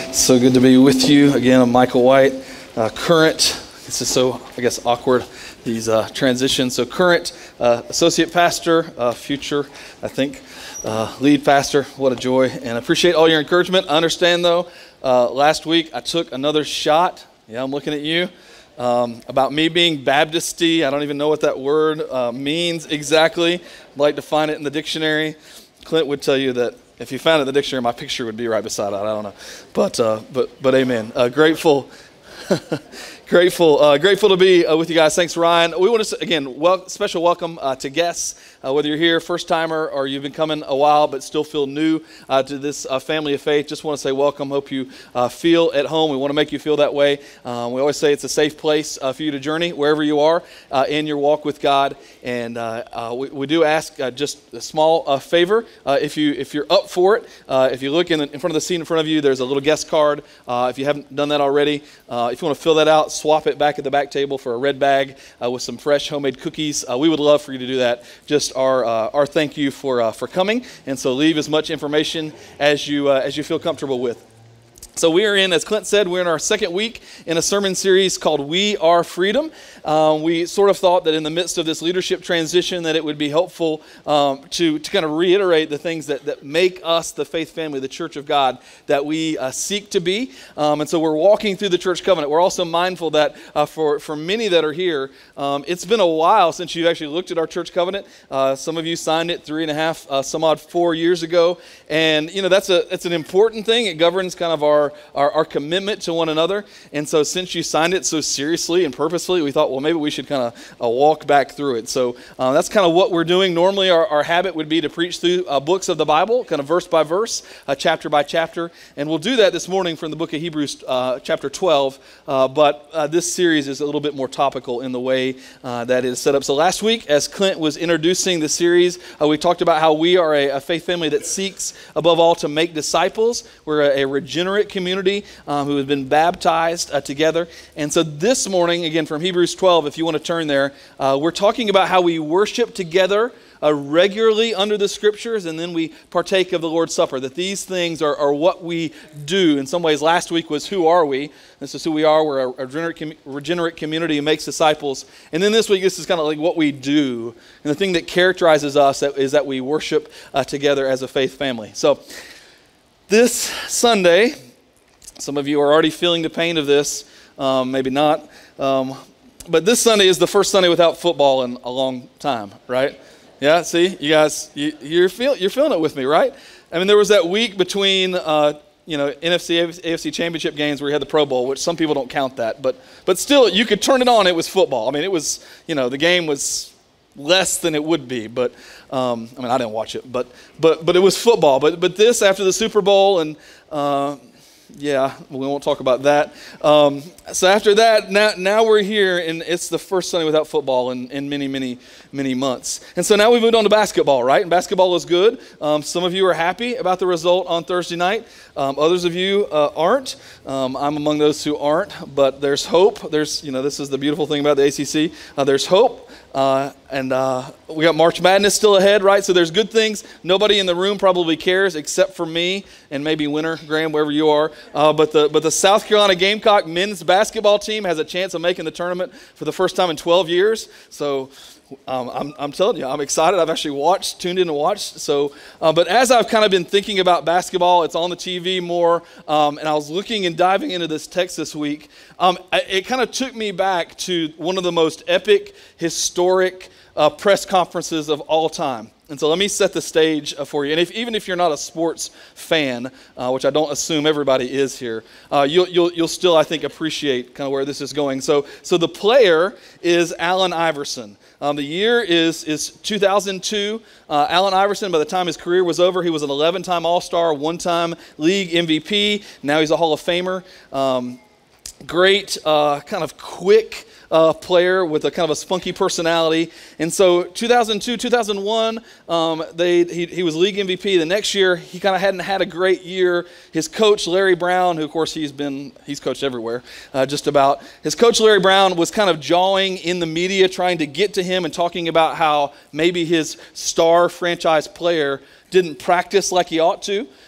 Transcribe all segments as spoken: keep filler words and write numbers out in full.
So good to be with you again. I'm Michael White, uh, current. This is so, I guess, awkward, these uh, transitions. So current uh, associate pastor, uh, future, I think, uh, lead pastor. What a joy, and I appreciate all your encouragement. I understand, though, uh, last week I took another shot. Yeah, I'm looking at you. Um, about me being Baptisty. I don't even know what that word uh, means exactly. I'd like to find it in the dictionary. Clint would tell you that if you found it in the dictionary, my picture would be right beside it. I don't know, but uh, but but amen. Uh, grateful, grateful, uh, grateful to be uh, with you guys. Thanks, Ryan. We want to again, well, special welcome uh, to guests. Uh, whether you're here first timer or you've been coming a while but still feel new uh, to this uh, family of faith, just want to say welcome. Hope you uh, feel at home. We want to make you feel that way. Um, we always say it's a safe place uh, for you to journey wherever you are uh, in your walk with God. And uh, uh, we, we do ask uh, just a small uh, favor. Uh, if you if you're up for it, uh, if you look in, the, in front of the seat in front of you, there's a little guest card. Uh, if you haven't done that already, uh, if you want to fill that out, swap it back at the back table for a red bag uh, with some fresh homemade cookies. Uh, we would love for you to do that. Just our uh, our thank you for uh, for coming, and so leave as much information as you uh, as you feel comfortable with. So we are in, as Clint said, we're in our second week in a sermon series called We Are Freedom. Um, we sort of thought that in the midst of this leadership transition that it would be helpful um, to, to kind of reiterate the things that, that make us the faith family, the Church of God, that we uh, seek to be. Um, and so we're walking through the church covenant. We're also mindful that uh, for, for many that are here, um, it's been a while since you've actually looked at our church covenant. Uh, some of you signed it three and a half, uh, some odd four years ago. And, you know, that's a that's an important thing. It governs kind of our Our, our commitment to one another. And so since you signed it so seriously and purposefully, we thought, well, maybe we should kind of uh, walk back through it. So uh, that's kind of what we're doing. Normally our, our habit would be to preach through uh, books of the Bible, kind of verse by verse, uh, chapter by chapter. And we'll do that this morning from the book of Hebrews uh, chapter twelve. Uh, but uh, this series is a little bit more topical in the way uh, that it is set up. So last week, as Clint was introducing the series, uh, we talked about how we are a, a faith family that seeks above all to make disciples. We're a, a regenerate community. Community um, who has been baptized uh, together. And so this morning, again from Hebrews twelve, if you want to turn there, uh, we're talking about how we worship together uh, regularly under the scriptures, and then we partake of the Lord's Supper, that these things are, are what we do. In some ways, last week was who are we? This is who we are. We're a regenerate, com- regenerate community who makes disciples. And then this week, this is kind of like what we do. And the thing that characterizes us that, is that we worship uh, together as a faith family. So this Sunday, some of you are already feeling the pain of this, um, maybe not. Um, but this Sunday is the first Sunday without football in a long time, right? Yeah, see, you guys, you, you're, feel, you're feeling it with me, right? I mean, there was that week between, uh, you know, N F C, A F C championship games where you had the Pro Bowl, which some people don't count that. But, but still, you could turn it on, it was football. I mean, it was, you know, the game was less than it would be, but um, I mean, I didn't watch it, but but but it was football. But but this after the Super Bowl and uh, yeah, we won't talk about that. Um, so after that, now now we're here, and it's the first Sunday without football in, in many, many, many months. And so now we moved on to basketball, right? And basketball is good. Um, some of you are happy about the result on Thursday night. Um, others of you uh, aren't. Um, I'm among those who aren't, but there's hope. There's, you know, this is the beautiful thing about the A C C. Uh, there's hope. Uh, and uh, we got March Madness still ahead, right? So there's good things. Nobody in the room probably cares except for me and maybe Winter, Graham, wherever you are. Uh, but the but the South Carolina Gamecock men's basketball team has a chance of making the tournament for the first time in twelve years. So um, I'm I'm telling you, I'm excited. I've actually watched, tuned in and watched. So, uh, but as I've kind of been thinking about basketball, it's on the T V more, um, and I was looking and diving into this text this week. Um, it kind of took me back to one of the most epic, historic uh, press conferences of all time. And so let me set the stage uh, for you. And if, even if you're not a sports fan, uh, which I don't assume everybody is here, uh, you'll, you'll, you'll still, I think, appreciate kind of where this is going. So, so the player is Allen Iverson. Um, the year is is two thousand two. Uh, Allen Iverson, by the time his career was over, he was an eleven-time All-Star, one-time league M V P. Now he's a Hall of Famer. Um, great, uh, kind of quick Uh, player with a kind of a spunky personality. And so two thousand two, two thousand one, um, they he, he was league M V P. The next year, he kind of hadn't had a great year. His coach, Larry Brown, who of course he's been, he's coached everywhere, uh, just about. His coach, Larry Brown, was kind of jawing in the media, trying to get to him and talking about how maybe his star franchise player didn't practice like he ought to.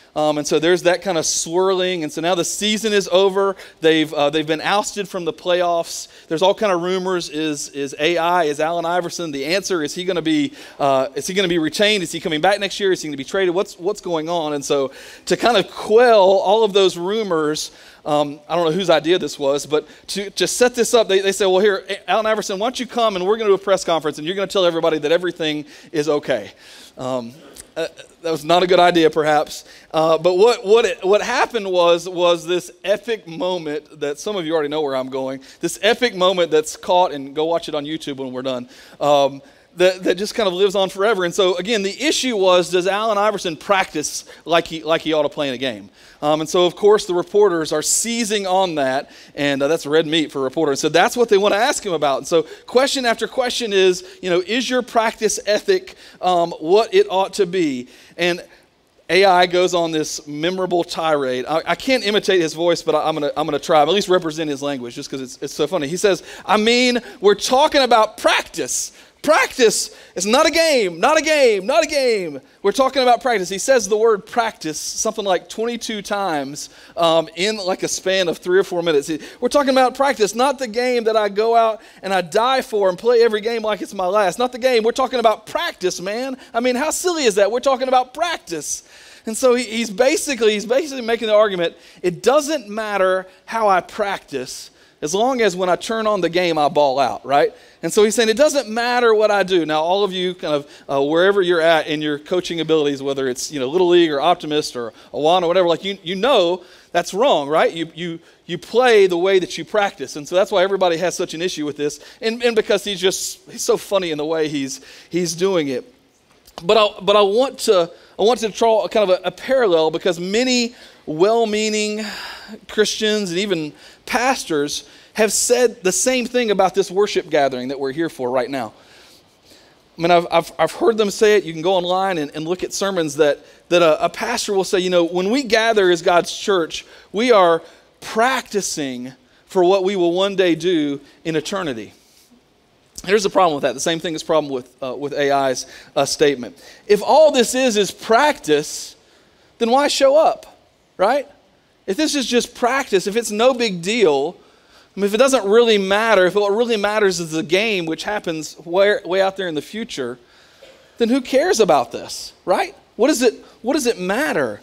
Um, and so there's that kind of swirling. And so now the season is over. They've uh, they've been ousted from the playoffs. There's all kind of rumors. Is is A I? Is Allen Iverson the answer? Is he going to be uh, is he going to be retained? Is he coming back next year? Is he going to be traded? What's what's going on? And so to kind of quell all of those rumors, um, I don't know whose idea this was, but to to set this up, they they say, well, here, Allen Iverson, why don't you come and we're going to do a press conference and you're going to tell everybody that everything is okay. Um, Uh, that was not a good idea, perhaps. Uh, but what what it, what happened was was this epic moment that some of you already know where I'm going. This epic moment that's caught, and go watch it on YouTube when we're done. Um, that that just kind of lives on forever. And so again, the issue was: does Allen Iverson practice like he like he ought to play in a game? Um, and so of course the reporters are seizing on that, and uh, that's red meat for a reporter. And so that's what they want to ask him about. And so question after question is, you know, is your practice ethic um, what it ought to be? And A I goes on this memorable tirade. I, I can't imitate his voice, but I, I'm gonna I'm gonna try. At least represent his language, just because it's it's so funny. He says, "I mean, we're talking about practice." Practice is not a game, not a game, not a game. We're talking about practice. He says the word practice something like twenty-two times um, in like a span of three or four minutes. We're talking about practice, not the game that I go out and I die for and play every game like it's my last. Not the game. We're talking about practice, man. I mean, how silly is that? We're talking about practice. And so he, he's basically he's basically making the argument, it doesn't matter how I practice as long as when I turn on the game, I ball out, right? And so he's saying it doesn't matter what I do. Now, all of you kind of uh, wherever you're at in your coaching abilities, whether it's, you know, Little League or Optimist or Awana or whatever, like you you know that's wrong, right? You you you play the way that you practice. And so that's why everybody has such an issue with this. And, and because he's just he's so funny in the way he's he's doing it. But I but I want to I want to draw a kind of a, a parallel, because many well-meaning Christians and even pastors have said the same thing about this worship gathering that we're here for right now. I mean, I've I've, I've heard them say it. You can go online and, and look at sermons that that a, a pastor will say, you know, when we gather as God's church, we are practicing for what we will one day do in eternity. Here's the problem with that. The same thing is the problem with uh, with A I's uh, statement. If all this is is practice, then why show up, right? If this is just practice, if it's no big deal, I mean, if it doesn't really matter, if what really matters is the game, which happens way, way out there in the future, then who cares about this, right? What does it, what does it matter?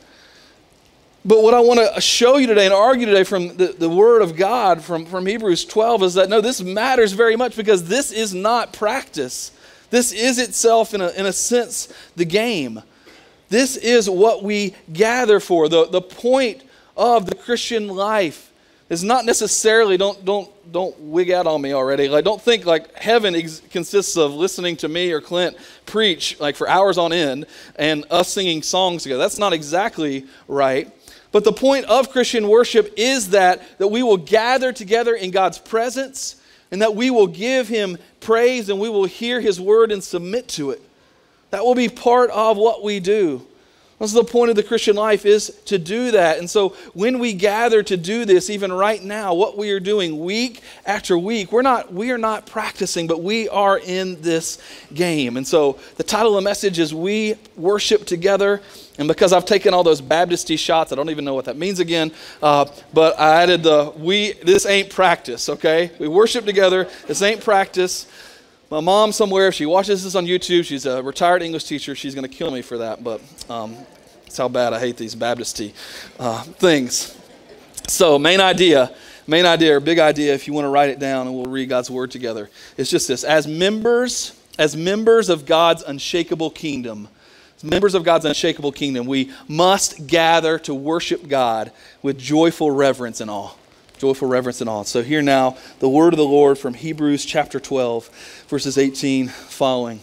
But what I want to show you today and argue today from the, the Word of God from, from Hebrews twelve is that, no, this matters very much, because this is not practice. This is itself, in a, in a sense, the game. This is what we gather for. The, the point of the Christian life is not necessarily, don't don't don't wig out on me already. Like, don't think like heaven ex- consists of listening to me or Clint preach like for hours on end and us singing songs together. That's not exactly right. But the point of Christian worship is that, that we will gather together in God's presence, and that we will give Him praise, and we will hear His word and submit to it. That will be part of what we do. That's the point of the Christian life, is to do that. And so when we gather to do this, even right now, what we are doing week after week, we're not, we are not practicing, but we are in this game. And so the title of the message is We Worship Together. And because I've taken all those Baptist-y shots, I don't even know what that means again, uh, but I added the, we, this ain't practice, okay? We worship together, this ain't practice. My mom somewhere, if she watches this on YouTube, she's a retired English teacher. She's going to kill me for that, but um, that's how bad I hate these Baptist-y uh, things. So main idea, main idea, or big idea, if you want to write it down and we'll read God's word together, it's just this. As members, as members of God's unshakable kingdom, as members of God's unshakable kingdom, we must gather to worship God with joyful reverence and awe. Joyful reverence and awe. So hear now the word of the Lord from Hebrews chapter twelve, verses eighteen following.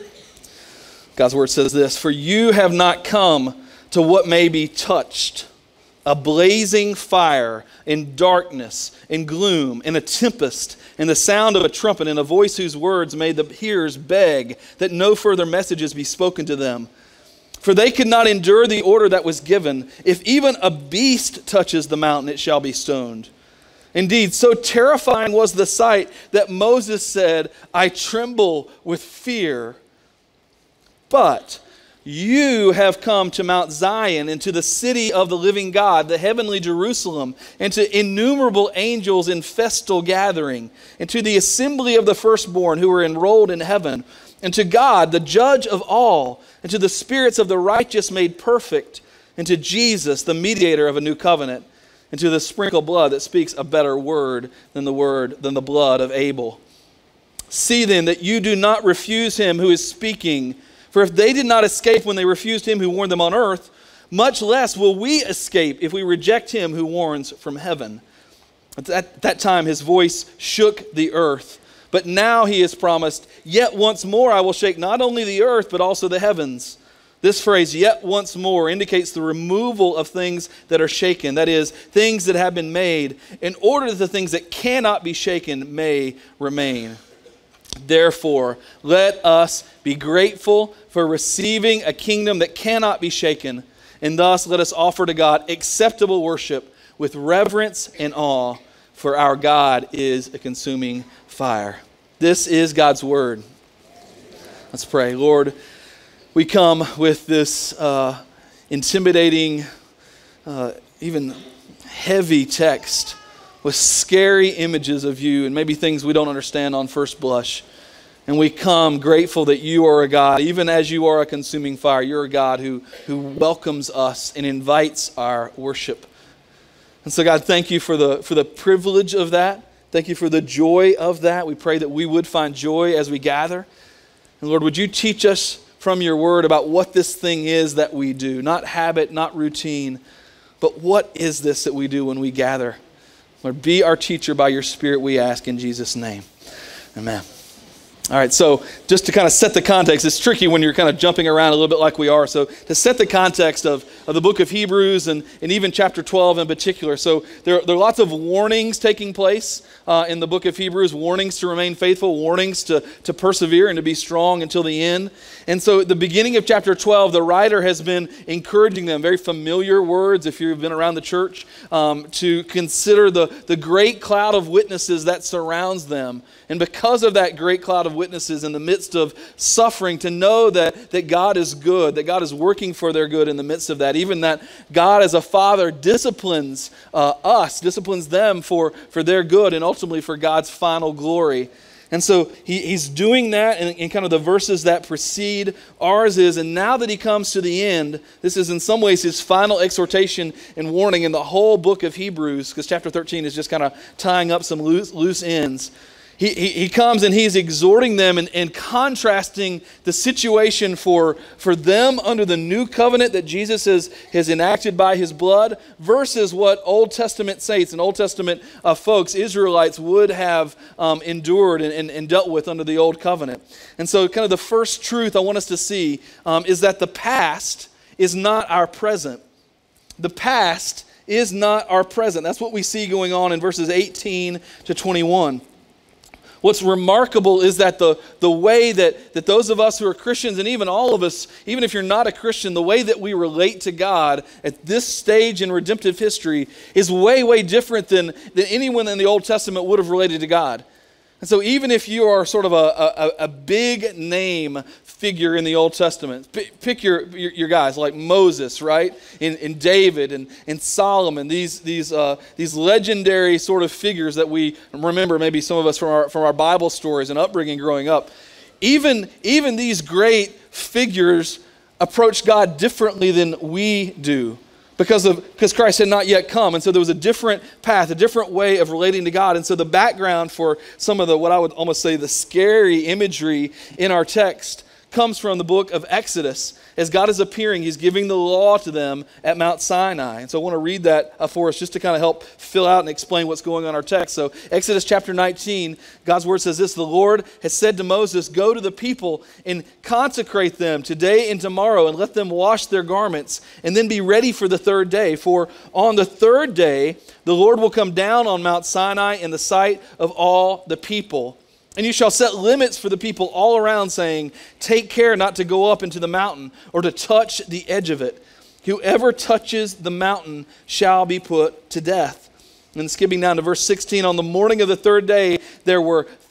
God's word says this: For you have not come to what may be touched, a blazing fire in darkness, in gloom, in a tempest, in the sound of a trumpet, in a voice whose words made the hearers beg that no further messages be spoken to them. For they could not endure the order that was given. If even a beast touches the mountain, it shall be stoned. Indeed, so terrifying was the sight that Moses said, I tremble with fear. But You have come to Mount Zion and to the city of the living God, the heavenly Jerusalem, and to innumerable angels in festal gathering, and to the assembly of the firstborn who are enrolled in heaven, and to God, the judge of all, and to the spirits of the righteous made perfect, and to Jesus, the mediator of a new covenant, and to the sprinkled blood that speaks a better word than the word than the blood of Abel. See then that you do not refuse him who is speaking. For if they did not escape when they refused him who warned them on earth, much less will we escape if we reject him who warns from heaven. At that, that time his voice shook the earth. But now he has promised, yet once more I will shake not only the earth, but also the heavens. This phrase, yet once more, indicates the removal of things that are shaken. That is, things that have been made, in order that the things that cannot be shaken may remain. Therefore, let us be grateful for receiving a kingdom that cannot be shaken, and thus let us offer to God acceptable worship with reverence and awe, for our God is a consuming fire. This is God's word. Let's pray. Lord, we come with this uh, intimidating, uh, even heavy text with scary images of you and maybe things we don't understand on first blush. And we come grateful that you are a God, even as you are a consuming fire, you're a God who, who welcomes us and invites our worship. And so God, thank you for the, for the privilege of that. Thank you for the joy of that. We pray that we would find joy as we gather. And Lord, would you teach us from your word about what this thing is that we do? Not habit, not routine, but what is this that we do when we gather? Lord, be our teacher by your Spirit, we ask in Jesus' name. Amen. All right, so just to kind of set the context, it's tricky when you're kind of jumping around a little bit like we are. So to set the context of, of the book of Hebrews and, and even chapter twelve in particular. So there, there are lots of warnings taking place uh, in the book of Hebrews, warnings to remain faithful, warnings to, to persevere and to be strong until the end. And so at the beginning of chapter twelve, the writer has been encouraging them, very familiar words if you've been around the church, um, to consider the, the great cloud of witnesses that surrounds them. And because of that great cloud of witnesses in the midst of suffering, to know that, that God is good, that God is working for their good in the midst of that. Even that God as a father disciplines uh, us, disciplines them for, for their good and ultimately for God's final glory. And so he, he's doing that in, in kind of the verses that precede ours is. And now that he comes to the end, this is in some ways his final exhortation and warning in the whole book of Hebrews, because chapter thirteen is just kind of tying up some loose, loose ends. He, he, he comes and he's exhorting them and, and contrasting the situation for, for them under the new covenant that Jesus has, has enacted by his blood versus what Old Testament saints and Old Testament uh, folks, Israelites, would have um, endured and, and, and dealt with under the Old Covenant. And so kind of the first truth I want us to see um, is that the past is not our present. The past is not our present. That's what we see going on in verses eighteen to twenty-one. What's remarkable is that the, the way that, that those of us who are Christians, and even all of us, even if you're not a Christian, the way that we relate to God at this stage in redemptive history is way, way different than, than anyone in the Old Testament would have related to God. And so even if you are sort of a, a, a big name figure in the Old Testament, pick your, your, your guys like Moses, right? And, and David and, and Solomon, these, these, uh, these legendary sort of figures that we remember, maybe some of us from our, from our Bible stories and upbringing growing up. Even, even these great figures approach God differently than we do. Because of because Christ had not yet come. And so there was a different path, a different way of relating to God. And so the background for some of the, what I would almost say, the scary imagery in our text comes from the book of Exodus. As God is appearing, he's giving the law to them at Mount Sinai. And so I want to read that for us just to kind of help fill out and explain what's going on in our text. So Exodus chapter nineteen, God's word says this: the Lord has said to Moses, go to the people and consecrate them today and tomorrow and let them wash their garments and then be ready for the third day. For on the third day, the Lord will come down on Mount Sinai in the sight of all the people. And you shall set limits for the people all around, saying, take care not to go up into the mountain or to touch the edge of it. Whoever touches the mountain shall be put to death. And skipping down to verse sixteen, on the morning of the third day, there were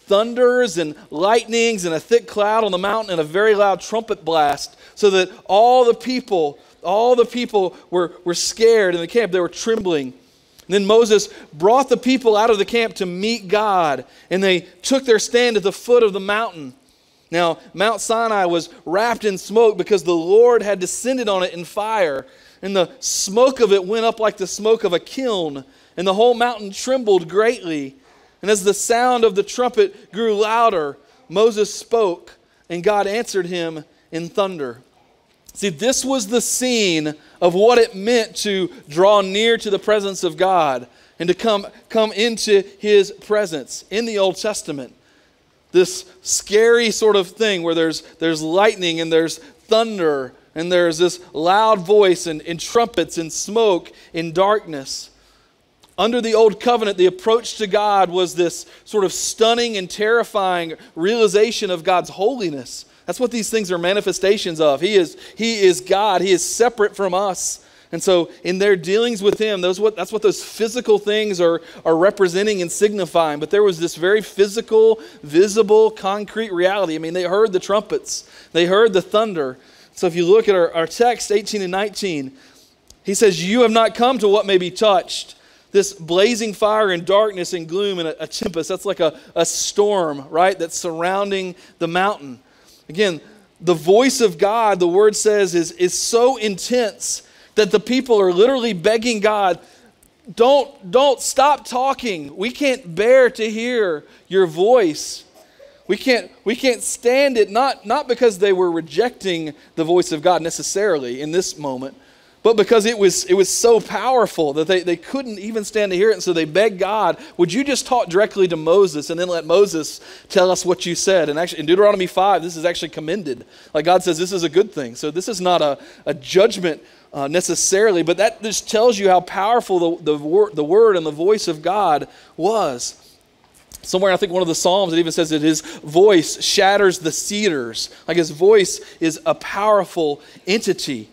thunders and lightnings and a thick cloud on the mountain and a very loud trumpet blast, so that all the people, all the people were, were scared in the camp. They were trembling. And then Moses brought the people out of the camp to meet God, and they took their stand at the foot of the mountain. Now, Mount Sinai was wrapped in smoke because the Lord had descended on it in fire, and the smoke of it went up like the smoke of a kiln, and the whole mountain trembled greatly. And as the sound of the trumpet grew louder, Moses spoke, and God answered him in thunder. See, this was the scene of what it meant to draw near to the presence of God and to come, come into his presence in the Old Testament. This scary sort of thing where there's, there's lightning and there's thunder and there's this loud voice and, and trumpets and smoke and darkness. Under the Old Covenant, the approach to God was this sort of stunning and terrifying realization of God's holiness. That's what these things are manifestations of. He is, he is God. He is separate from us. And so in their dealings with him, those what, that's what those physical things are, are representing and signifying. But there was this very physical, visible, concrete reality. I mean, they heard the trumpets. They heard the thunder. So if you look at our, our text, eighteen and nineteen, he says, "You have not come to what may be touched. This blazing fire and darkness and gloom and a, a tempest." That's like a, a storm, right, that's surrounding the mountain. Again, the voice of God, the word says, is, is so intense that the people are literally begging God, don't, don't stop talking. We can't bear to hear your voice. We can't, we can't stand it, not, not because they were rejecting the voice of God necessarily in this moment, but because it was, it was so powerful that they, they couldn't even stand to hear it. And so they begged God, would you just talk directly to Moses and then let Moses tell us what you said? And actually in Deuteronomy five, this is actually commended. Like God says, this is a good thing. So this is not a, a judgment uh, necessarily, but that just tells you how powerful the, the, wor- the word and the voice of God was. Somewhere, I think one of the Psalms, it even says that his voice shatters the cedars. Like his voice is a powerful entity.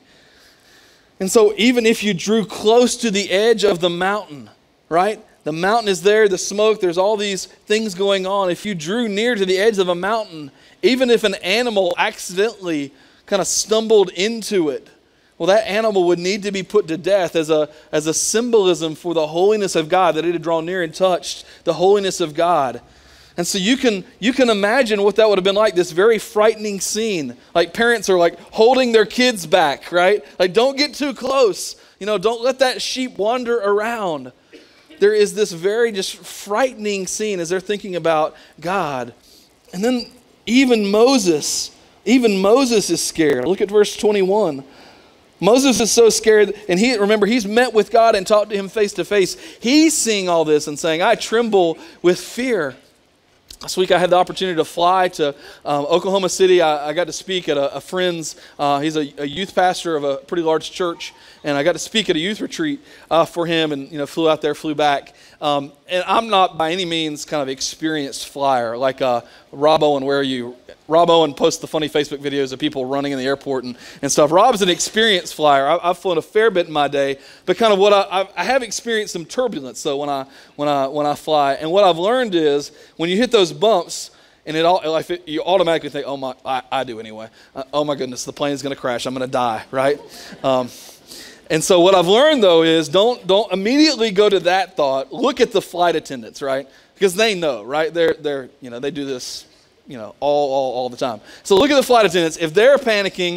And so even if you drew close to the edge of the mountain, right? The mountain is there, the smoke, there's all these things going on. If you drew near to the edge of a mountain, even if an animal accidentally kind of stumbled into it, well, that animal would need to be put to death as a, as a symbolism for the holiness of God, that it had drawn near and touched the holiness of God. And so you can you can imagine what that would have been like, this very frightening scene. Like parents are like holding their kids back, right? Like, don't get too close. You know, don't let that sheep wander around. There is this very just frightening scene as they're thinking about God. And then even Moses, even Moses is scared. Look at verse twenty-one. Moses is so scared, and he remember, he's met with God and talked to him face to face. He's seeing all this and saying, I tremble with fear. Last week I had the opportunity to fly to um, Oklahoma City. I, I got to speak at a, a friend's, uh, he's a, a youth pastor of a pretty large church, and I got to speak at a youth retreat uh, for him, and you know, flew out there, flew back. Um, and I'm not by any means kind of experienced flyer like uh, Rob Owen, where are you? Rob Owen posts the funny Facebook videos of people running in the airport and, and stuff. Rob's an experienced flyer. I, I've flown a fair bit in my day, but kind of what I, I, I have experienced some turbulence though when I when I when I fly. And what I've learned is when you hit those bumps, and it all like it, you automatically think, oh my, I, I do anyway. Uh, oh my goodness, the plane's going to crash. I'm going to die, right? Um, and so what I've learned though is don't don't immediately go to that thought. Look at the flight attendants, right? Because they know, right? They're they're you know they do this. You know, all, all, all the time. So look at the flight attendants. If they're panicking,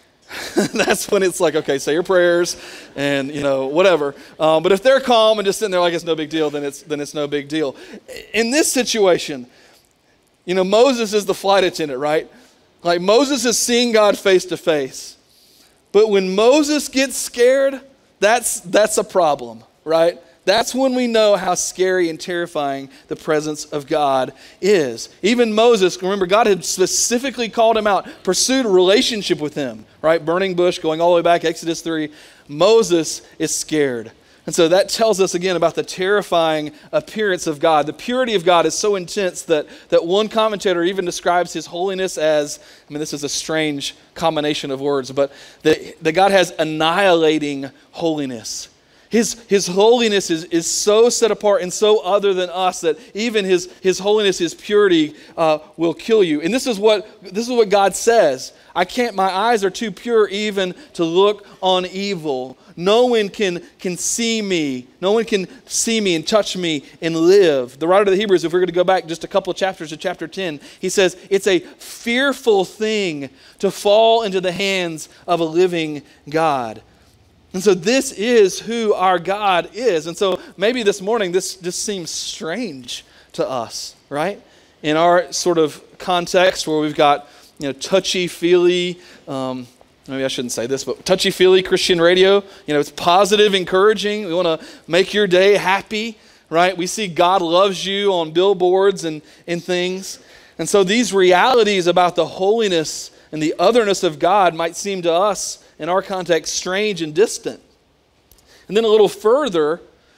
that's when it's like, okay, say your prayers and, you know, whatever. Um, but if they're calm and just sitting there like it's no big deal, then it's then it's no big deal. In this situation, you know, Moses is the flight attendant, right? Like Moses is seeing God face to face. But when Moses gets scared, that's that's a problem, right? That's when we know how scary and terrifying the presence of God is. Even Moses, remember, God had specifically called him out, pursued a relationship with him, right? Burning bush, going all the way back, Exodus three. Moses is scared. And so that tells us again about the terrifying appearance of God. The purity of God is so intense that, that one commentator even describes his holiness as, I mean, this is a strange combination of words, but that, that God has annihilating holiness. His, his holiness is, is so set apart and so other than us that even his, his holiness, his purity uh, will kill you. And this is what this is what God says. I can't, my eyes are too pure even to look on evil. No one can, can see me. No one can see me and touch me and live. The writer of the Hebrews, if we're going to go back just a couple of chapters to chapter ten, he says, it's a fearful thing to fall into the hands of a living God. And so this is who our God is. And so maybe this morning this just seems strange to us, right? In our sort of context where we've got, you know, touchy-feely, um, maybe I shouldn't say this, but touchy-feely Christian radio. You know, it's positive, encouraging. We want to make your day happy, right? We see God loves you on billboards and, and things. And so these realities about the holiness and the otherness of God might seem to us, in our context, strange and distant. And then a little further,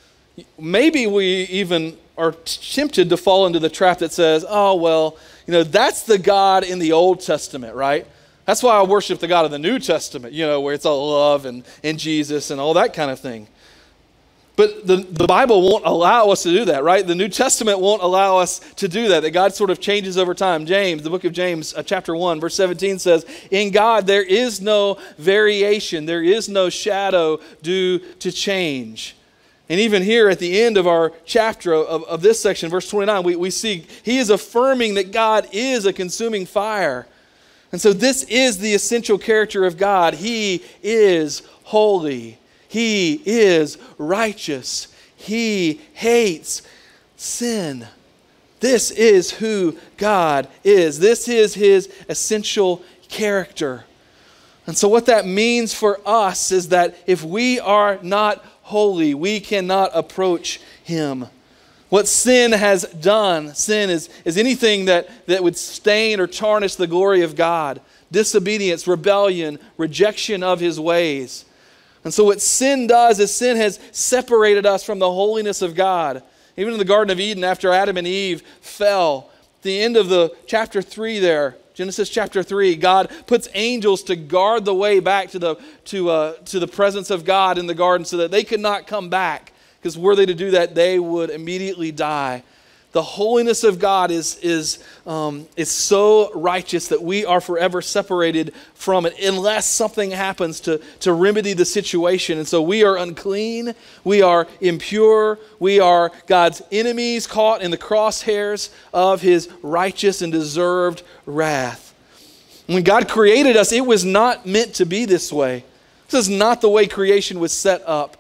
maybe we even are tempted to fall into the trap that says, oh, well, you know, that's the God in the Old Testament, right? That's why I worship the God of the New Testament, you know, where it's all love and, and Jesus and all that kind of thing. But the, the Bible won't allow us to do that, right? The New Testament won't allow us to do that, that God sort of changes over time. James, the book of James, uh, chapter one, verse seventeen says, in God there is no variation, there is no shadow due to change. And even here at the end of our chapter of, of this section, verse twenty-nine, we, we see he is affirming that God is a consuming fire. And so this is the essential character of God. He is holy. He is righteous. He hates sin. This is who God is. This is his essential character. And so what that means for us is that if we are not holy, we cannot approach him. What sin has done, sin is, is anything that, that would stain or tarnish the glory of God. Disobedience, rebellion, rejection of his ways. And so what sin does is sin has separated us from the holiness of God. Even in the Garden of Eden, after Adam and Eve fell, at the end of the chapter three there, Genesis chapter three, God puts angels to guard the way back to the, to, uh, to the presence of God in the garden so that they could not come back. Because were they to do that, they would immediately die. The holiness of God is, is, um, is so righteous that we are forever separated from it unless something happens to, to remedy the situation. And so we are unclean, we are impure, we are God's enemies caught in the crosshairs of his righteous and deserved wrath. When God created us, it was not meant to be this way. This is not the way creation was set up.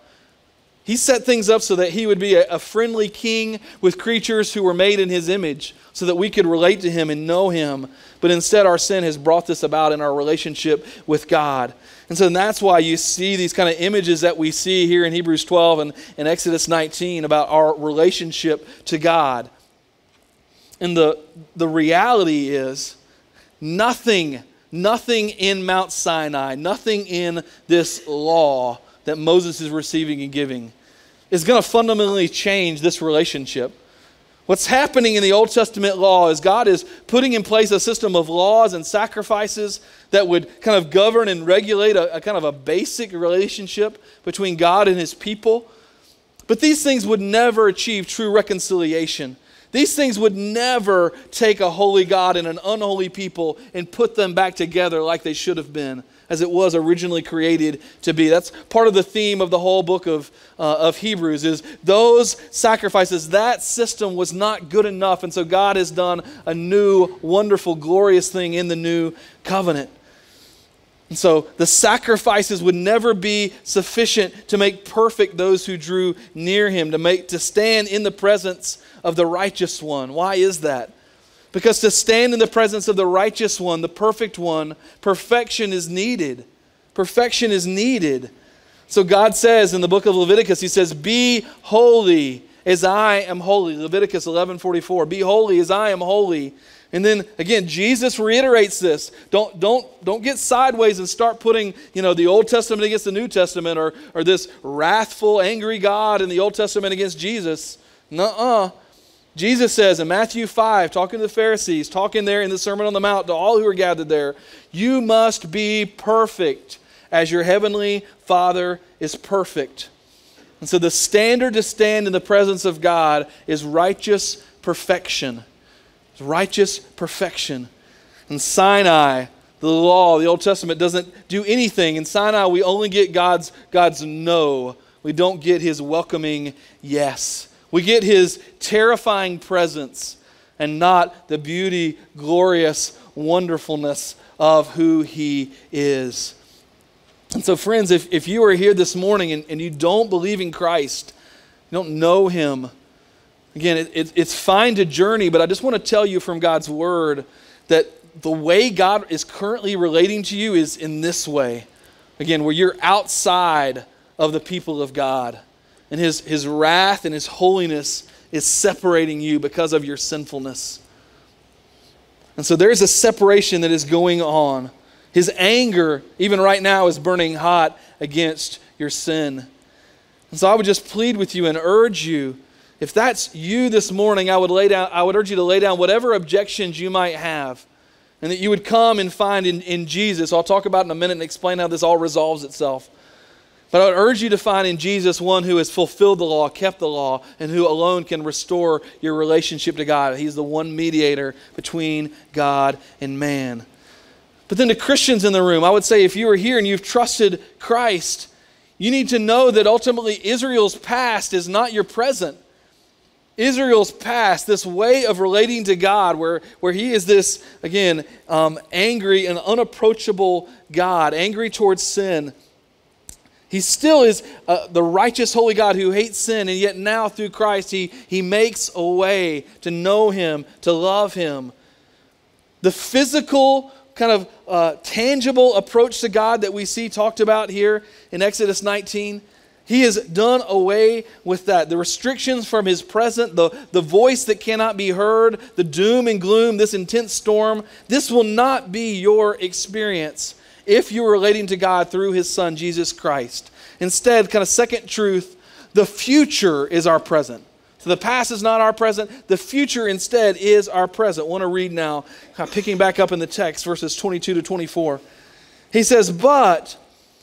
He set things up so that he would be a, a friendly king with creatures who were made in his image so that we could relate to him and know him. But instead, our sin has brought this about in our relationship with God. And so that's why you see these kind of images that we see here in Hebrews twelve and, and Exodus nineteen about our relationship to God. And the, the reality is nothing, nothing in Mount Sinai, nothing in this law that Moses is receiving and giving is going to fundamentally change this relationship. What's happening in the Old Testament law is God is putting in place a system of laws and sacrifices that would kind of govern and regulate a, a kind of a basic relationship between God and his people. But these things would never achieve true reconciliation. These things would never take a holy God and an unholy people and put them back together like they should have been, as it was originally created to be. That's part of the theme of the whole book of, uh, of Hebrews is those sacrifices, that system was not good enough. And so God has done a new, wonderful, glorious thing in the new covenant. And so the sacrifices would never be sufficient to make perfect those who drew near him, to make to stand in the presence of the righteous one. Why is that? Because to stand in the presence of the righteous one, the perfect one, perfection is needed. Perfection is needed. So God says in the book of Leviticus, he says, be holy as I am holy. Leviticus eleven forty-four, be holy as I am holy. And then again, Jesus reiterates this. Don't, don't, don't get sideways and start putting, you know, the Old Testament against the New Testament, or, or this wrathful, angry God in the Old Testament against Jesus. Nuh-uh. Jesus says in Matthew five, talking to the Pharisees, talking there in the Sermon on the Mount to all who are gathered there, you must be perfect as your heavenly Father is perfect. And so the standard to stand in the presence of God is righteous perfection. It's righteous perfection. In Sinai, the law, the Old Testament doesn't do anything. In Sinai, we only get God's, God's no. We don't get his welcoming yes. We get his terrifying presence and not the beauty, glorious wonderfulness of who he is. And so friends, if, if you are here this morning and, and you don't believe in Christ, you don't know him, again, it, it, it's fine to journey, but I just want to tell you from God's word that the way God is currently relating to you is in this way. Again, where you're outside of the people of God. And his, his wrath and his holiness is separating you because of your sinfulness. And so there's a separation that is going on. His anger, even right now, is burning hot against your sin. And so I would just plead with you and urge you, if that's you this morning, I would lay down, I would urge you to lay down whatever objections you might have, and that you would come and find in, in Jesus. I'll talk about in a minute and explain how this all resolves itself. But I would urge you to find in Jesus one who has fulfilled the law, kept the law, and who alone can restore your relationship to God. He's the one mediator between God and man. But then to Christians in the room, I would say if you are here and you've trusted Christ, you need to know that ultimately Israel's past is not your present. Israel's past, this way of relating to God, where, where he is this, again, um, angry and unapproachable God, angry towards sin. He still is uh, the righteous, holy God who hates sin, and yet now through Christ, he, he makes a way to know him, to love him. The physical, kind of uh, tangible approach to God that we see talked about here in Exodus nineteen, he has done away with that. The restrictions from his presence, the, the voice that cannot be heard, the doom and gloom, this intense storm, this will not be your experience if you're relating to God through his Son, Jesus Christ. Instead, kind of second truth, the future is our present. So the past is not our present. The future instead is our present. I want to read now, kind of picking back up in the text, verses twenty-two to twenty-four. He says, but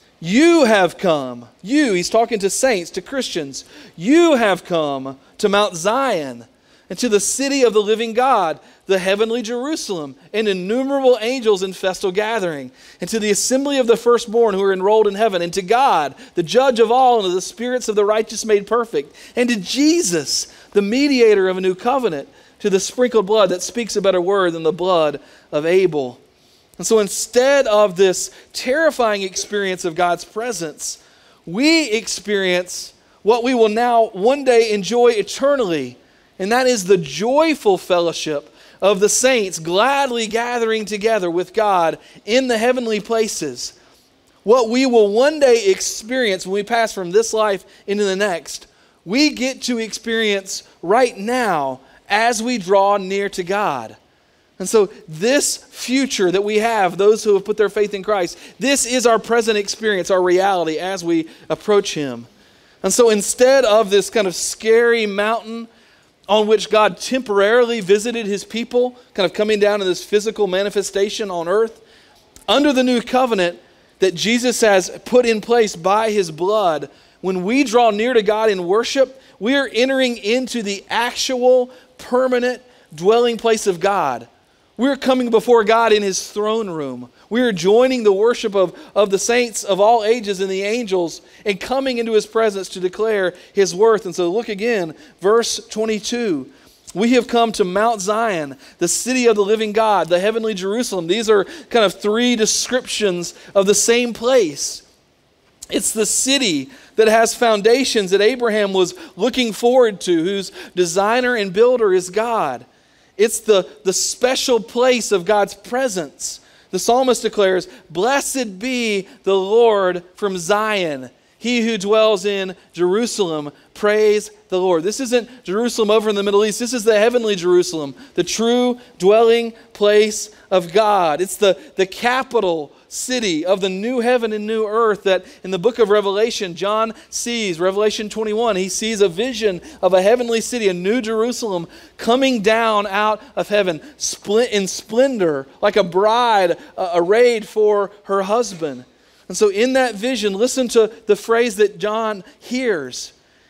you have come, you, he's talking to saints, to Christians, you have come to Mount Zion and to the city of the living God, the heavenly Jerusalem, and innumerable angels in festal gathering, and to the assembly of the firstborn who are enrolled in heaven, and to God, the judge of all, and to the spirits of the righteous made perfect, and to Jesus, the mediator of a new covenant, to the sprinkled blood that speaks a better word than the blood of Abel. And so instead of this terrifying experience of God's presence, we experience what we will now one day enjoy eternally, and that is the joyful fellowship of the saints gladly gathering together with God in the heavenly places. What we will one day experience when we pass from this life into the next, we get to experience right now as we draw near to God. And so this future that we have, those who have put their faith in Christ, this is our present experience, our reality as we approach him. And so instead of this kind of scary mountain on which God temporarily visited his people, kind of coming down in this physical manifestation on earth, under the new covenant that Jesus has put in place by his blood, when we draw near to God in worship, we are entering into the actual permanent dwelling place of God. We're coming before God in his throne room. We are joining the worship of, of the saints of all ages and the angels and coming into his presence to declare his worth. And so look again, verse twenty-two. We have come to Mount Zion, the city of the living God, the heavenly Jerusalem. These are kind of three descriptions of the same place. It's the city that has foundations that Abraham was looking forward to, whose designer and builder is God. It's the, the special place of God's presence. The psalmist declares, "Blessed be the Lord from Zion. He who dwells in Jerusalem, praise the Lord." This isn't Jerusalem over in the Middle East. This is the heavenly Jerusalem, the true dwelling place of God. It's the, the capital city of the new heaven and new earth that in the book of Revelation, John sees. Revelation twenty-one, he sees a vision of a heavenly city, a new Jerusalem coming down out of heaven in splendor, like a bride uh, arrayed for her husband. And so in that vision, listen to the phrase that John hears.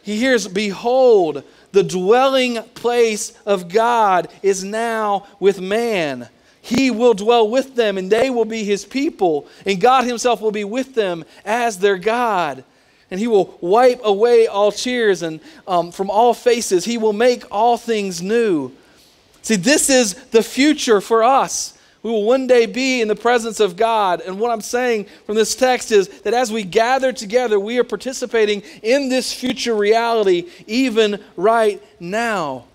he hears, behold, the dwelling place of God is now with man. He will dwell with them, and they will be his people, and God himself will be with them as their God. And he will wipe away all tears and um, from all faces. He will make all things new. See, this is the future for us. We will one day be in the presence of God. And what I'm saying from this text is that as we gather together, we are participating in this future reality even right now.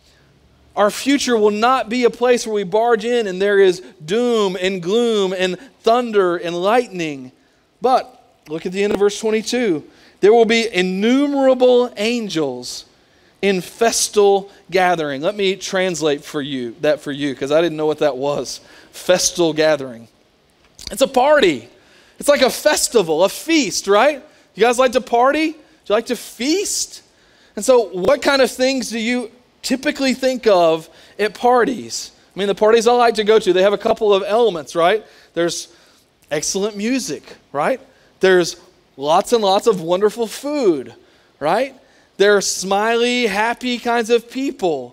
Our future will not be a place where we barge in and there is doom and gloom and thunder and lightning. But look at the end of verse twenty-two. There will be innumerable angels in festal gathering. Let me translate for you that for you, because I didn't know what that was. Festal gathering. It's a party. It's like a festival, a feast, right? You guys like to party? Do you like to feast? And so what kind of things do you typically think of at parties? I mean, the parties I like to go to, they have a couple of elements, right? There's excellent music, right? There's lots and lots of wonderful food, right? There are smiley, happy kinds of people.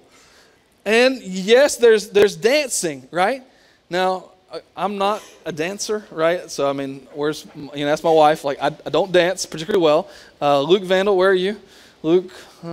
And yes, there's there's dancing, right? Now, I'm not a dancer, right? So, I mean, where's, you know, that's my wife. Like, I, I don't dance particularly well. Uh, Luke Vandal, where are you? Luke,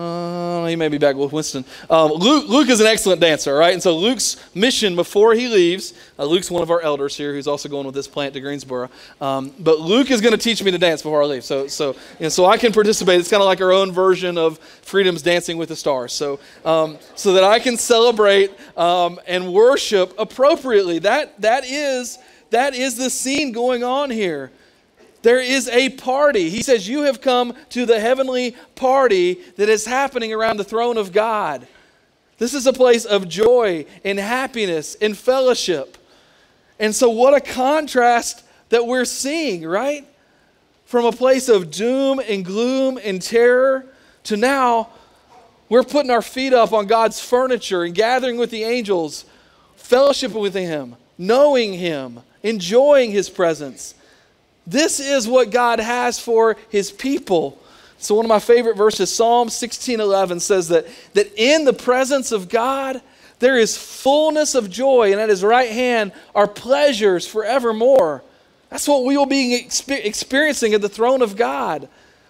uh, he may be back with Winston. Um, Luke, Luke is an excellent dancer, right? And so Luke's mission before he leaves, uh, Luke's one of our elders here who's also going with this plant to Greensboro. Um, but Luke is going to teach me to dance before I leave. So so, you know, so I can participate. It's kind of like our own version of Freedom's Dancing with the Stars. So, um, so that I can celebrate um, and worship appropriately. That that is that is the scene going on here. There is a party. He says, you have come to the heavenly party that is happening around the throne of God. This is a place of joy and happiness and fellowship. And so what a contrast that we're seeing, right? From a place of doom and gloom and terror to now we're putting our feet up on God's furniture and gathering with the angels, fellowshipping with Him, knowing Him, enjoying His presence. This is what God has for His people. So one of my favorite verses, Psalm sixteen eleven, says that, that in the presence of God, there is fullness of joy, and at His right hand are pleasures forevermore. That's what we will be experiencing at the throne of God.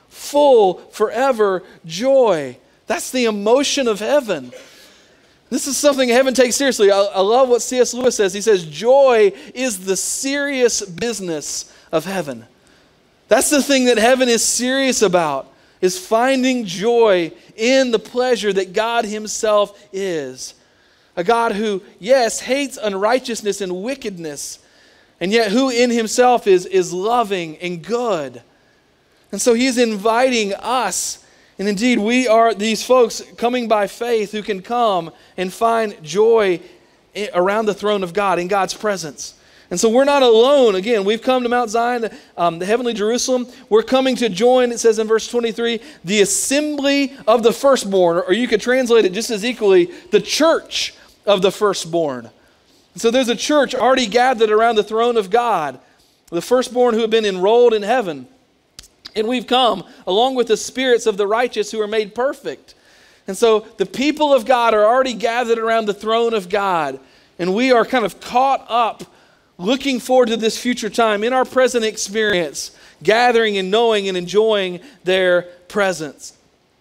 Full, forever joy. That's the emotion of heaven. This is something heaven takes seriously. I, I love what C S Lewis says. He says, joy is the serious business of heaven. That's the thing that heaven is serious about, is finding joy in the pleasure that God Himself is. A God who, yes, hates unrighteousness and wickedness, and yet who in Himself is, is loving and good. And so He is inviting us, and indeed we are these folks coming by faith who can come and find joy around the throne of God, in God's presence. And so we're not alone. Again, we've come to Mount Zion, um, the heavenly Jerusalem. We're coming to join, it says in verse twenty-three, the assembly of the firstborn, or you could translate it just as equally, the church of the firstborn. And so there's a church already gathered around the throne of God, the firstborn who have been enrolled in heaven. And we've come along with the spirits of the righteous who are made perfect. And so the people of God are already gathered around the throne of God. And we are kind of caught up, looking forward to this future time in our present experience, gathering and knowing and enjoying their presence.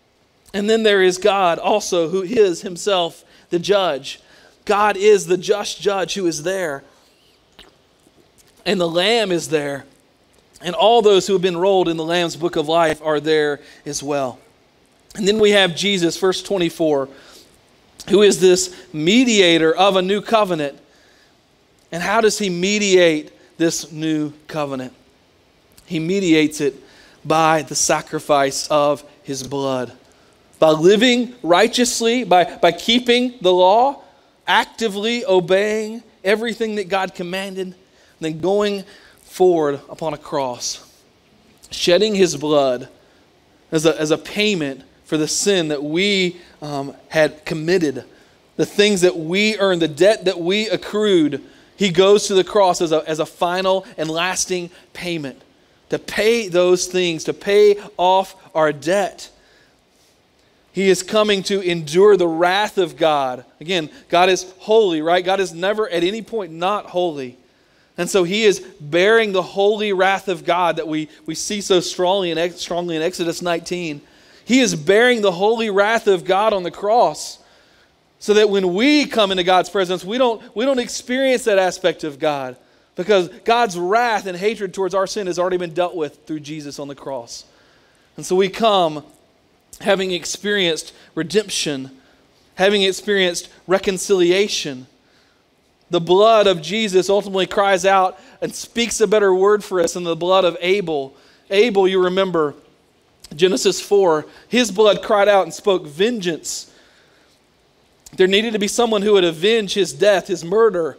And then there is God also, who is Himself the judge. God is the just judge who is there. And the Lamb is there. And all those who have been enrolled in the Lamb's book of life are there as well. And then we have Jesus, verse twenty-four, who is this mediator of a new covenant. And how does He mediate this new covenant? He mediates it by the sacrifice of His blood. By living righteously, by, by keeping the law, actively obeying everything that God commanded, and then going forward upon a cross, shedding His blood as a, as a payment for the sin that we um, had committed, the things that we earned, the debt that we accrued. He goes to the cross as a, as a final and lasting payment to pay those things, to pay off our debt. He is coming to endure the wrath of God. Again, God is holy, right? God is never at any point not holy. And so he is bearing the holy wrath of God that we, we see so strongly in, strongly in Exodus nineteen. He is bearing the holy wrath of God on the cross so that when we come into God's presence, we don't, we don't experience that aspect of God because God's wrath and hatred towards our sin has already been dealt with through Jesus on the cross. And so we come having experienced redemption, having experienced reconciliation. The blood of Jesus ultimately cries out and speaks a better word for us than the blood of Abel. Abel, you remember, Genesis four, his blood cried out and spoke vengeance. There needed to be someone who would avenge his death, his murder.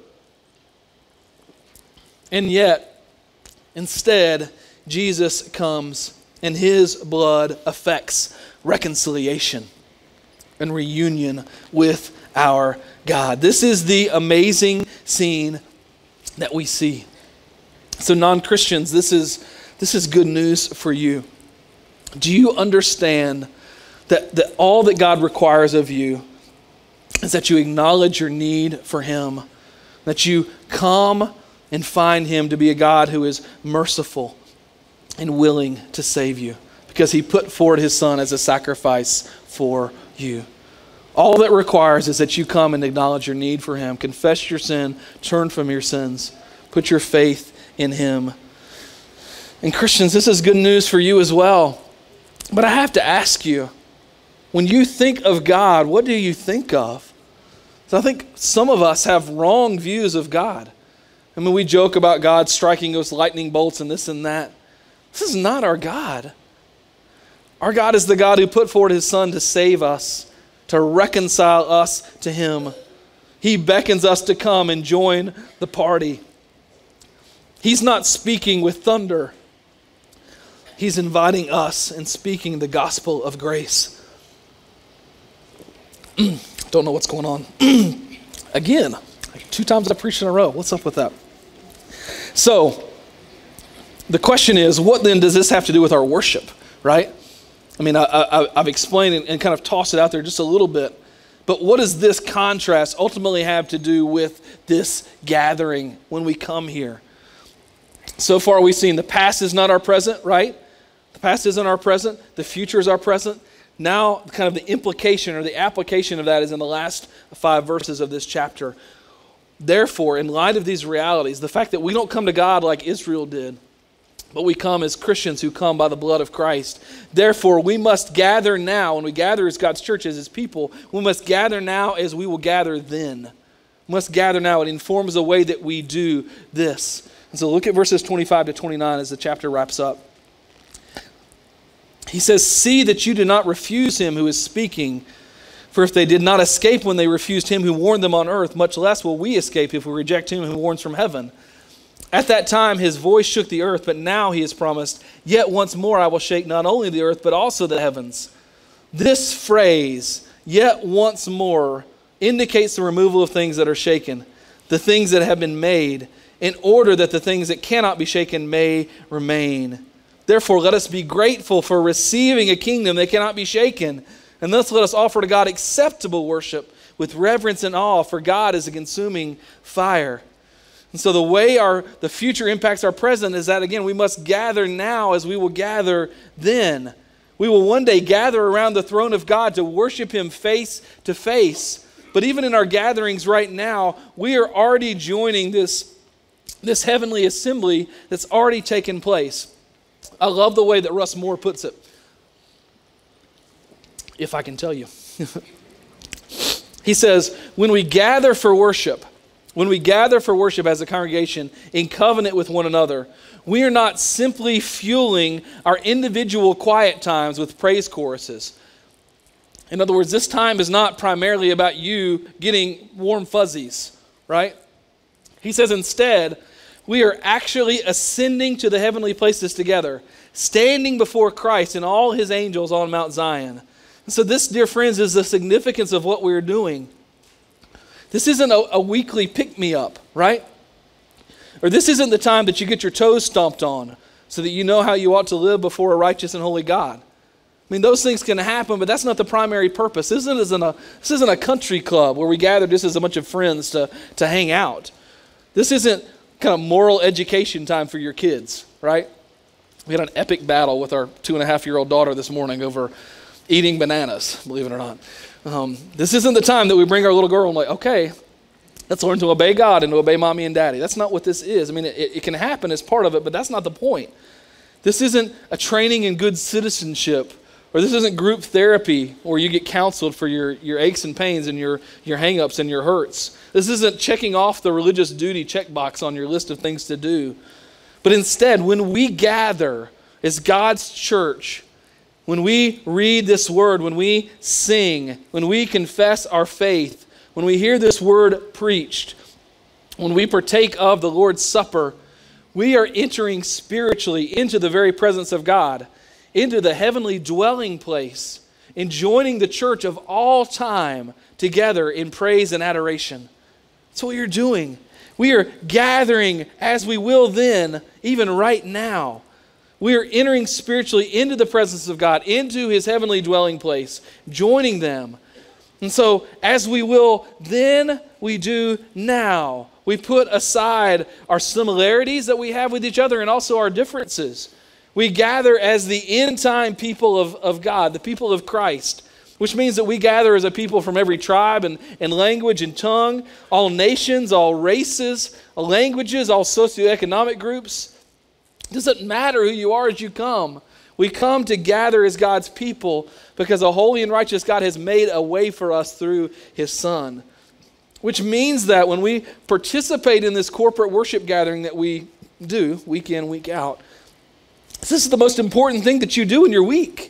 And yet, instead, Jesus comes and his blood affects reconciliation and reunion with our God. This is the amazing scene that we see. So non-Christians, this is, this is good news for you. Do you understand that, that all that God requires of you is that you acknowledge your need for him, that you come and find him to be a God who is merciful and willing to save you because he put forward his son as a sacrifice for you. All that requires is that you come and acknowledge your need for him, confess your sin, turn from your sins, put your faith in him. And Christians, this is good news for you as well. But I have to ask you, when you think of God, what do you think of? So I think some of us have wrong views of God. I mean, we joke about God striking us lightning bolts and this and that. This is not our God. Our God is the God who put forward his son to save us, to reconcile us to him. He beckons us to come and join the party. He's not speaking with thunder. He's inviting us and speaking the gospel of grace. Don't know what's going on. Again, two times I preached in a row. What's up with that? So, the question is, what then does this have to do with our worship, right? I mean, I, I, I've explained and, and kind of tossed it out there just a little bit. But what does this contrast ultimately have to do with this gathering when we come here? So far we've seen the past is not our present, right? The past isn't our present. The future is our present. Now, kind of the implication or the application of that is in the last five verses of this chapter. Therefore, in light of these realities, the fact that we don't come to God like Israel did, but we come as Christians who come by the blood of Christ. Therefore, we must gather now. When we gather as God's church, as his people, we must gather now as we will gather then. We must gather now. It informs the way that we do this. And so look at verses twenty-five to twenty-nine as the chapter wraps up. He says, "See that you do not refuse him who is speaking. For if they did not escape when they refused him who warned them on earth, much less will we escape if we reject him who warns from heaven. At that time his voice shook the earth, but now he has promised, yet once more I will shake not only the earth, but also the heavens." This phrase, "yet once more," indicates the removal of things that are shaken, the things that have been made, in order that the things that cannot be shaken may remain. Therefore, let us be grateful for receiving a kingdom that cannot be shaken. And thus let us offer to God acceptable worship with reverence and awe, for God is a consuming fire. And so the way our the future impacts our present is that, again, we must gather now as we will gather then. We will one day gather around the throne of God to worship him face to face. But even in our gatherings right now, we are already joining this, this heavenly assembly that's already taken place. I love the way that Russ Moore puts it, if I can tell you. He says, when we gather for worship, when we gather for worship as a congregation in covenant with one another, we are not simply fueling our individual quiet times with praise choruses. In other words, this time is not primarily about you getting warm fuzzies, right? He says instead, we are actually ascending to the heavenly places together, standing before Christ and all his angels on Mount Zion. And so this, dear friends, is the significance of what we're doing. This isn't a, a weekly pick-me-up, right? Or this isn't the time that you get your toes stomped on so that you know how you ought to live before a righteous and holy God. I mean, those things can happen, but that's not the primary purpose. This isn't a, this isn't a country club where we gather just as a bunch of friends to, to hang out. This isn't kind of moral education time for your kids, right? We had an epic battle with our two and a half year old daughter this morning over eating bananas, believe it or not. Um, this isn't the time that we bring our little girl and like, okay, let's learn to obey God and to obey mommy and daddy. That's not what this is. I mean, it, it can happen as part of it, but that's not the point. This isn't a training in good citizenship, or this isn't group therapy where you get counseled for your, your aches and pains and your, your hang-ups and your hurts. This isn't checking off the religious duty checkbox on your list of things to do. But instead, when we gather as God's church, when we read this word, when we sing, when we confess our faith, when we hear this word preached, when we partake of the Lord's Supper, we are entering spiritually into the very presence of God, into the heavenly dwelling place, and joining the church of all time together in praise and adoration. That's what you're doing. We are gathering as we will then, even right now. We are entering spiritually into the presence of God, into his heavenly dwelling place, joining them. And so, as we will then, we do now. We put aside our similarities that we have with each other and also our differences. We gather as the end-time people of, of God, the people of Christ, which means that we gather as a people from every tribe and, and language and tongue, all nations, all races, all languages, all socioeconomic groups. It doesn't matter who you are as you come. We come to gather as God's people because a holy and righteous God has made a way for us through his Son. Which means that when we participate in this corporate worship gathering that we do week in, week out, this is the most important thing that you do in your week.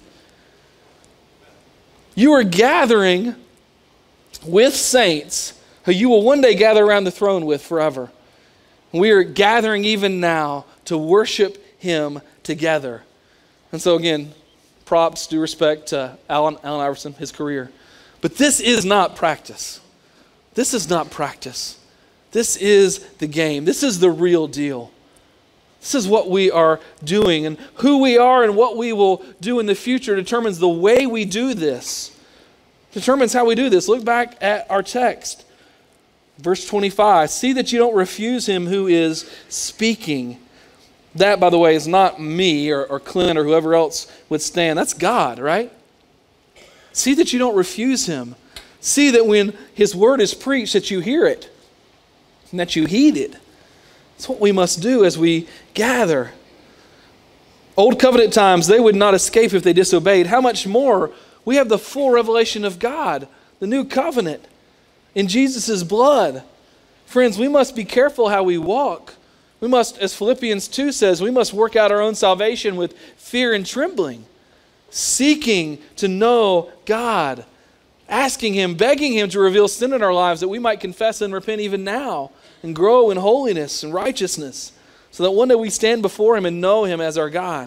You are gathering with saints who you will one day gather around the throne with forever. We are gathering even now to worship him together. And so again, props, due respect to Alan, Alan Iverson, his career. But this is not practice. This is not practice. This is the game. This is the real deal. This is what we are doing, and who we are and what we will do in the future determines the way we do this. Determines how we do this. Look back at our text. Verse twenty-five, see that you don't refuse him who is speaking. That, by the way, is not me or, or Clint or whoever else would stand. That's God, right? See that you don't refuse him. See that when his word is preached, that you hear it and that you heed it. That's what we must do as we gather. Old covenant times, they would not escape if they disobeyed. How much more? We have the full revelation of God, the new covenant in Jesus' blood. Friends, we must be careful how we walk. We must, as Philippians two says, we must work out our own salvation with fear and trembling, seeking to know God, asking him, begging him to reveal sin in our lives that we might confess and repent even now and grow in holiness and righteousness so that one day we stand before him and know him as our God.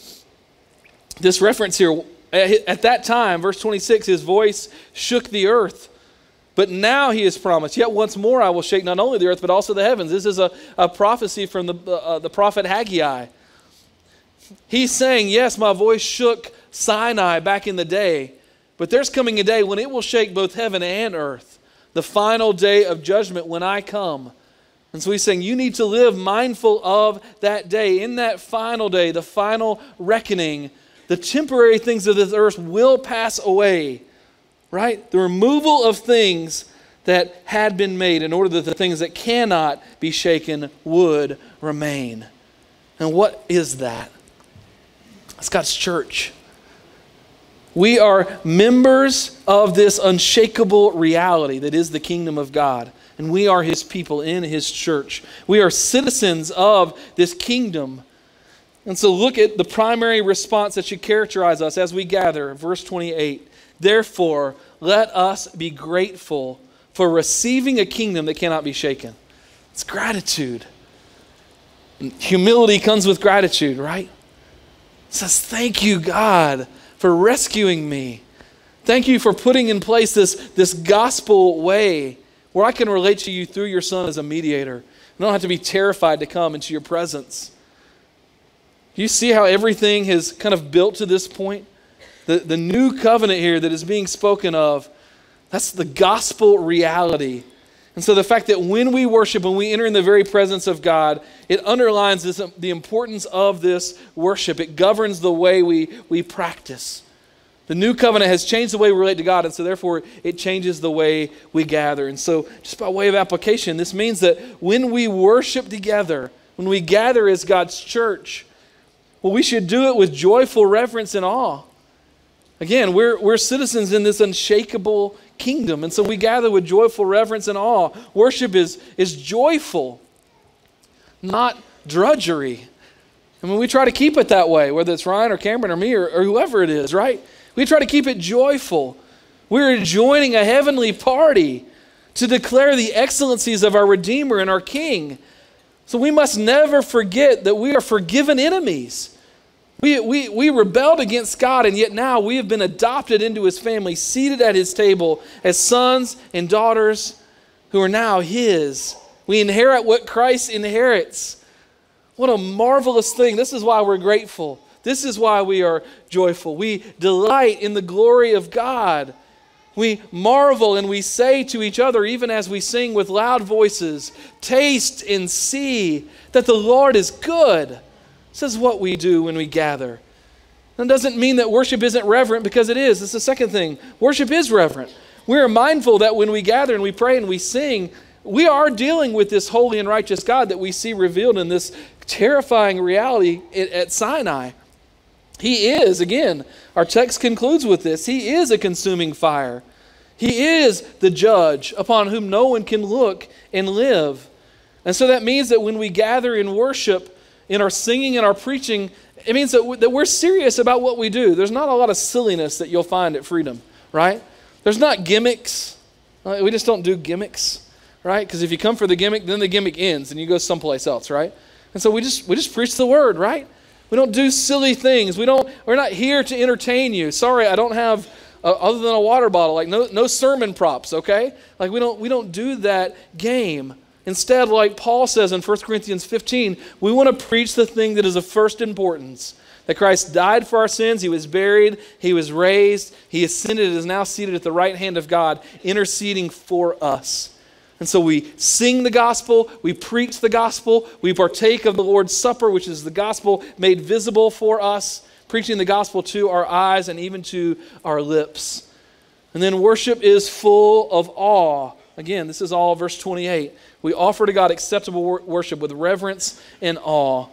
This reference here, at that time, verse twenty-six, his voice shook the earth. But now he has promised, yet once more I will shake not only the earth but also the heavens. This is a, a prophecy from the, uh, the prophet Haggai. He's saying, yes, my voice shook Sinai back in the day, but there's coming a day when it will shake both heaven and earth, the final day of judgment when I come. And so he's saying you need to live mindful of that day. In that final day, the final reckoning, the temporary things of this earth will pass away, right? The removal of things that had been made in order that the things that cannot be shaken would remain. And what is that? It's God's church. We are members of this unshakable reality that is the kingdom of God. And we are his people in his church. We are citizens of this kingdom. And so look at the primary response that should characterize us as we gather. Verse twenty-eight. Therefore, let us be grateful for receiving a kingdom that cannot be shaken. It's gratitude. Humility comes with gratitude, right? It says, thank you, God, for rescuing me. Thank you for putting in place this, this gospel way where I can relate to you through your Son as a mediator. I don't have to be terrified to come into your presence. Do you see how everything has kind of built to this point? The, the new covenant here that is being spoken of, that's the gospel reality. And so the fact that when we worship, when we enter in the very presence of God, it underlines this, the importance of this worship. It governs the way we, we practice. The new covenant has changed the way we relate to God, and so therefore it changes the way we gather. And so just by way of application, this means that when we worship together, when we gather as God's church, well, we should do it with joyful reverence and awe. Again, we're, we're citizens in this unshakable kingdom, and so we gather with joyful reverence and awe. Worship is, is joyful, not drudgery. I mean, we try to keep it that way, whether it's Ryan or Cameron or me or, or whoever it is, right? We try to keep it joyful. We're joining a heavenly party to declare the excellencies of our Redeemer and our King. So we must never forget that we are forgiven enemies. We, we, we rebelled against God, and yet now we have been adopted into His family, seated at His table as sons and daughters who are now His. We inherit what Christ inherits. What a marvelous thing. This is why we're grateful. This is why we are joyful. We delight in the glory of God. We marvel and we say to each other, even as we sing with loud voices, taste and see that the Lord is good. This is what we do when we gather. That doesn't mean that worship isn't reverent, because it is. It's the second thing. Worship is reverent. We are mindful that when we gather and we pray and we sing, we are dealing with this holy and righteous God that we see revealed in this terrifying reality at Sinai. He is, again, our text concludes with this, He is a consuming fire. He is the judge upon whom no one can look and live. And so that means that when we gather in worship, in our singing and our preaching, it means that, that we're serious about what we do. There's not a lot of silliness that you'll find at Freedom, right? There's not gimmicks. We just don't do gimmicks, right? Because if you come for the gimmick, then the gimmick ends and you go someplace else, right? And so we just we just preach the word, right? We don't do silly things. We don't, we're not here to entertain you. Sorry, I don't have, uh, other than a water bottle, like no, no sermon props, okay? Like we don't, we don't do that game. Instead, like Paul says in First Corinthians fifteen, we want to preach the thing that is of first importance. That Christ died for our sins, He was buried, He was raised, He ascended and is now seated at the right hand of God, interceding for us. And so we sing the gospel, we preach the gospel, we partake of the Lord's Supper, which is the gospel made visible for us, preaching the gospel to our eyes and even to our lips. And then worship is full of awe. Again, this is all verse twenty-eight. We offer to God acceptable wor- worship with reverence and awe.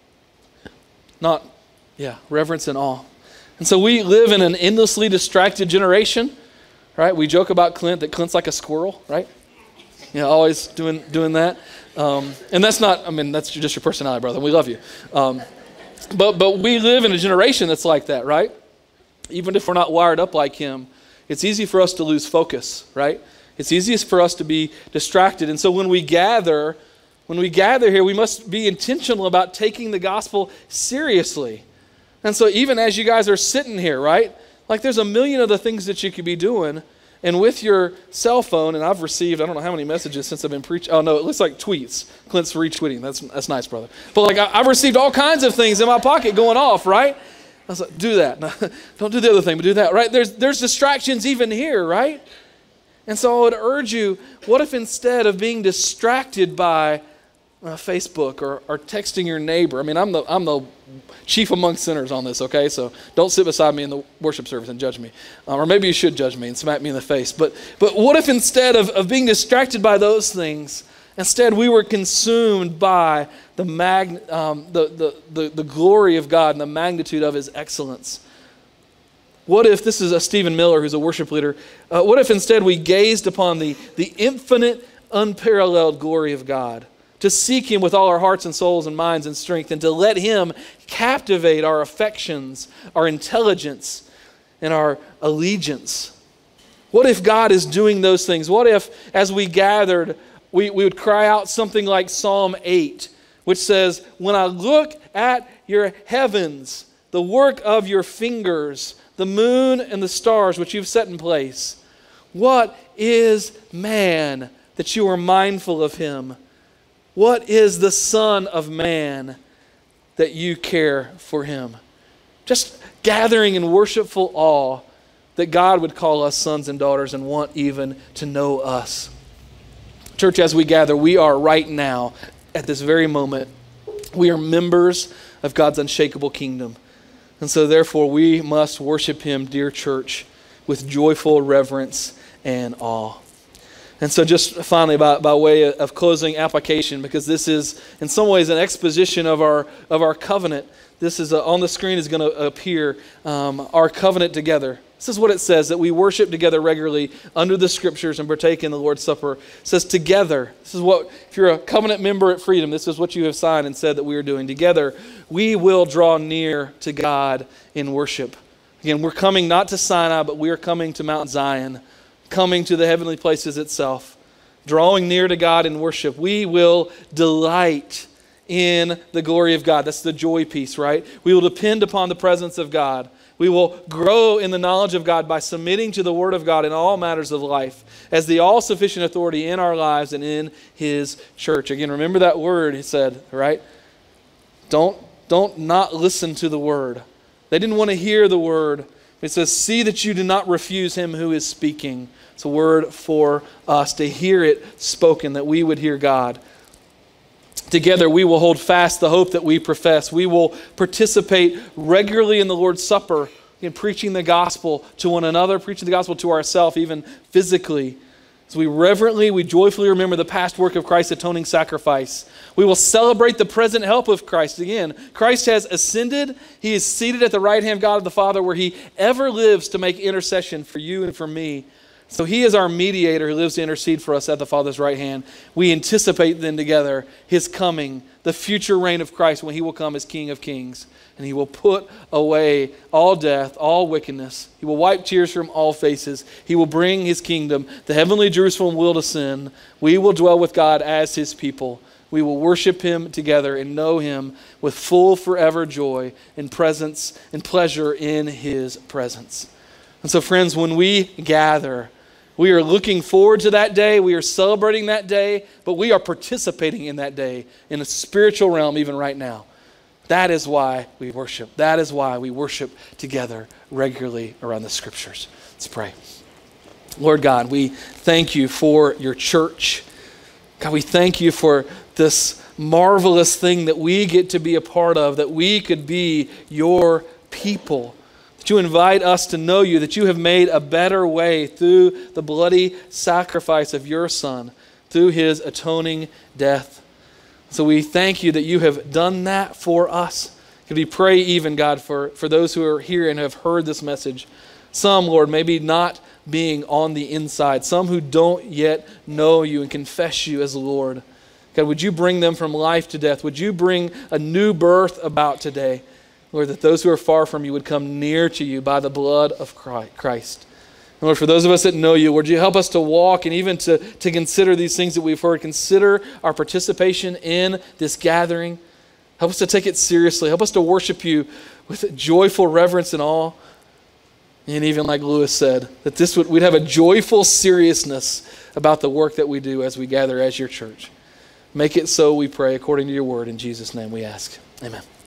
Not, yeah, reverence and awe. And so we live in an endlessly distracted generation, right? We joke about Clint, that Clint's like a squirrel, right? Yeah, always doing doing that. Um, and that's not, I mean, that's just your personality, brother. We love you. Um, but but we live in a generation that's like that, right? Even if we're not wired up like him, it's easy for us to lose focus, right? It's easiest for us to be distracted. And so when we gather, when we gather here, we must be intentional about taking the gospel seriously. And so even as you guys are sitting here, right? Like there's a million other things that you could be doing. And with your cell phone, and I've received, I don't know how many messages since I've been preaching. Oh, no, it looks like tweets. Clint's retweeting. That's that's nice, brother. But like I, I've received all kinds of things in my pocket going off, right? I was like, do that. No, don't do the other thing, but do that, right? There's, there's distractions even here, right? And so I would urge you, what if instead of being distracted by uh, Facebook or, or texting your neighbor, I mean, I'm the I'm the chief among sinners on this, okay? So don't sit beside me in the worship service and judge me. Um, or maybe you should judge me and smack me in the face. But but what if instead of, of being distracted by those things, instead we were consumed by the, mag, um, the, the, the, the glory of God and the magnitude of His excellence? What if, this is a Stephen Miller who's a worship leader, uh, what if instead we gazed upon the, the infinite, unparalleled glory of God, to seek Him with all our hearts and souls and minds and strength, and to let Him captivate our affections, our intelligence, and our allegiance? What if God is doing those things? What if, as we gathered, we, we would cry out something like Psalm eight, which says, when I look at your heavens, the work of your fingers, the moon and the stars which you've set in place, what is man that you are mindful of him? What is the Son of Man that you care for him? just gathering in worshipful awe that God would call us sons and daughters and want even to know us. Church, as we gather, we are right now, at this very moment, we are members of God's unshakable kingdom. And so therefore, we must worship him, dear church, with joyful reverence and awe. And so just finally, by, by way of closing application, because this is in some ways an exposition of our of our covenant. This is a, on the screen is going to appear um, our covenant together. This is what it says, that we worship together regularly under the scriptures and partake in the Lord's Supper. It says together. This is what, if you're a covenant member at Freedom, this is what you have signed and said that we are doing. Together, we will draw near to God in worship. Again, we're coming not to Sinai, but we are coming to Mount Zion, coming to the heavenly places itself, drawing near to God in worship. We will delight in the glory of God. That's the joy piece, right? We will depend upon the presence of God. We will grow in the knowledge of God by submitting to the Word of God in all matters of life as the all-sufficient authority in our lives and in his church. Again, remember that word he said, right? Don't, don't not listen to the word. They didn't want to hear the word. It says, see that you do not refuse him who is speaking. It's a word for us to hear it spoken, that we would hear God. Together we will hold fast the hope that we profess. We will participate regularly in the Lord's Supper, in preaching the gospel to one another, preaching the gospel to ourselves, even physically. As we reverently, we joyfully remember the past work of Christ's atoning sacrifice. We will celebrate the present help of Christ. Again, Christ has ascended. He is seated at the right hand of God the Father, where he ever lives to make intercession for you and for me. So he is our mediator who lives to intercede for us at the Father's right hand. We anticipate then together his coming, the future reign of Christ when he will come as King of Kings. And he will put away all death, all wickedness. He will wipe tears from all faces. He will bring his kingdom. The heavenly Jerusalem will descend. We will dwell with God as his people. We will worship him together and know him with full forever joy and presence and pleasure in his presence. And so friends, when we gather, we are looking forward to that day. We are celebrating that day, but we are participating in that day in a spiritual realm even right now. That is why we worship. That is why we worship together regularly around the scriptures. Let's pray. Lord God, we thank you for your church. God, we thank you for this marvelous thing that we get to be a part of, that we could be your people. That you invite us to know you, that you have made a better way through the bloody sacrifice of your Son, through his atoning death. So we thank you that you have done that for us. Could we pray even, God, for, for those who are here and have heard this message? Some, Lord, maybe not being on the inside. Some who don't yet know you and confess you as Lord. God, would you bring them from life to death? Would you bring a new birth about today? Lord, that those who are far from you would come near to you by the blood of Christ. And Lord, for those of us that know you, Lord, you help us to walk and even to, to consider these things that we've heard. Consider our participation in this gathering. Help us to take it seriously. Help us to worship you with joyful reverence and awe. And even like Lewis said, that this would we'd have a joyful seriousness about the work that we do as we gather as your church. Make it so, we pray, according to your word. In Jesus' name we ask. Amen.